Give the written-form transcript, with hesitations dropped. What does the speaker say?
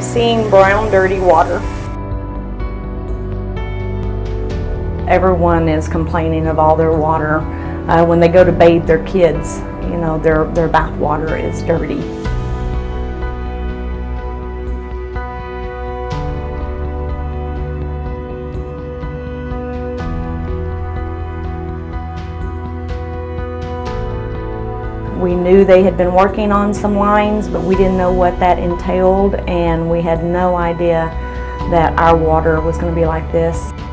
seeing brown, dirty water. Everyone is complaining of all their water. When they go to bathe their kids, you know, their bath water is dirty. We knew they had been working on some lines, but we didn't know what that entailed, and we had no idea that our water was going to be like this.